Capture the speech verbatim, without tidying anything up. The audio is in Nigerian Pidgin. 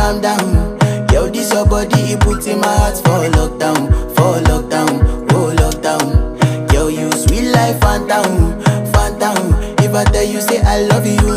calm down. Yo, this your body, it puts in my heart for lockdown, for lockdown, oh lockdown. Yo, you sweet life, phantom, phantom. If I tell you say I love you,